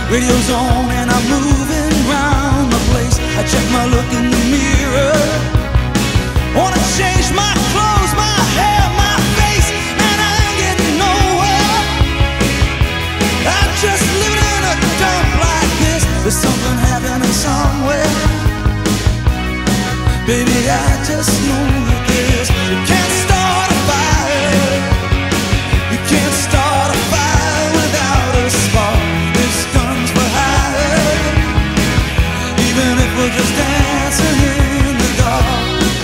Radio's on and I'm moving round the place. I check my look in the mirror. Wanna change my clothes, my hair, my face, and I ain't getting nowhere. I'm just living in a dump like this. There's something happening somewhere. Baby, I just know that this. You can't start a fire. You can't start a fire without a spark. This gun's for hire. Even if we're just dancing in the dark.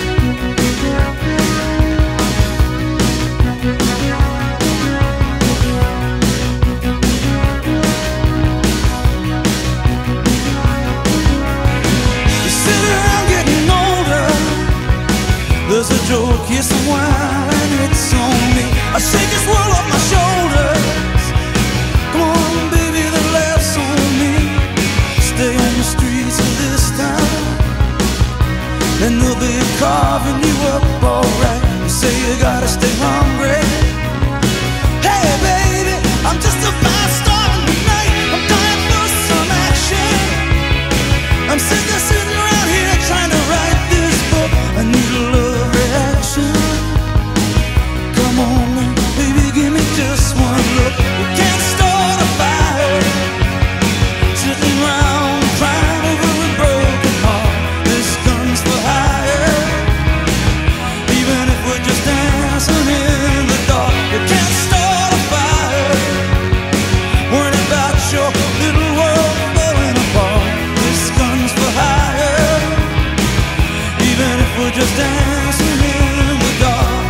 You sit around getting older. There's a joke, yes, a while, and it's on me. I shake this world off my shoulders. Come on, baby, the laugh's on me. Stay on the streets of this town, and they'll be carving you up alright. You say you gotta stay hungry. Hey, baby, I'm just a fast star tonight. I'm dying for some action. I'm sick of sitting around here trying to write this book. I need a love reaction. Come on, baby, give me just one look. We can't start a fire, sitting around crying over a broken heart. This gun's for hire. Even if we're just dancing in the dark, we can't start a fire, worrying about your little world falling apart. This gun's for hire. Even if we're just dancing in the dark.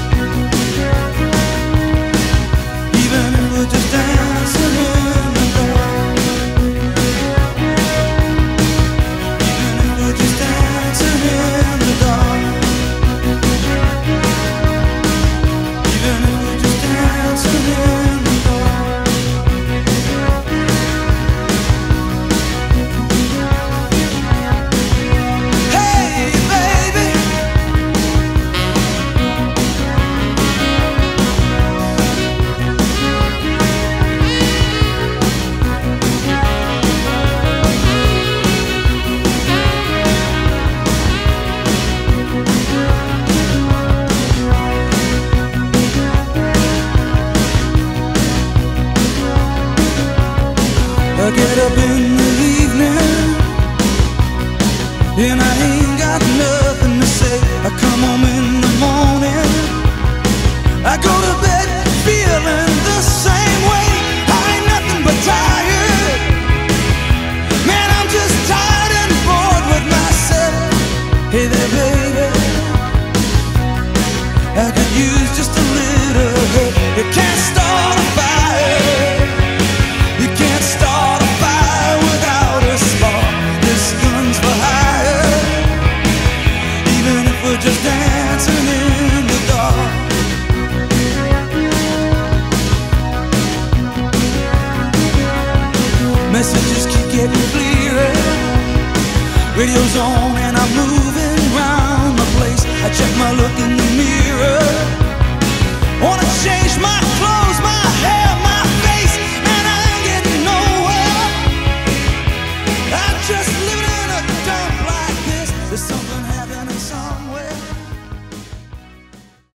Even if we're just dancing in the dark. Even if we're just dancing in the dark. Even if we're just dancing in the dark. Hey, baby. I get up in the evening and I ain't got nothing to say. I come home in the morning, I go to bed feeling the same way. I ain't nothing but tired. Man, I'm just tired and bored with myself. Hey there, baby, I could use just a little help. You can't start a fire. You can't start a fire without a spark. This gun's for hire. Even if we're just dancing in the dark. Messages keep getting clearer. Radio's on and I'm moving round the place. I check my look in the mirror.